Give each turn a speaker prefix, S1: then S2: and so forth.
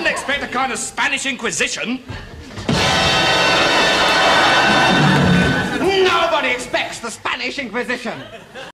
S1: expect a kind of Spanish Inquisition.
S2: Nobody expects the Spanish Inquisition.